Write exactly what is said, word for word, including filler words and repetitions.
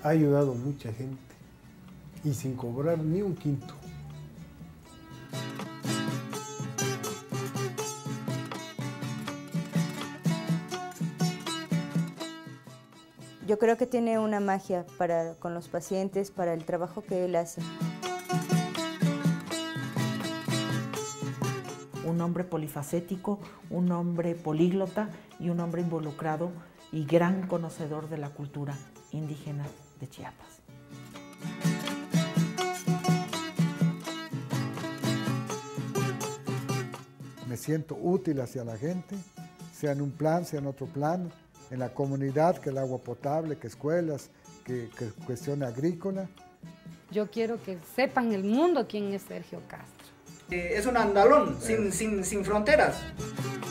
ha ayudado a mucha gente y sin cobrar ni un quinto. Yo creo que tiene una magia para, con los pacientes, para el trabajo que él hace. Un hombre polifacético, un hombre políglota y un hombre involucrado y gran conocedor de la cultura indígena de Chiapas. Me siento útil hacia la gente, sea en un plan, sea en otro plan, en la comunidad, que el agua potable, que escuelas, que, que cuestión agrícola. Yo quiero que sepan el mundo quién es Sergio Castro. Eh, es un andalón sin, sin, sin fronteras.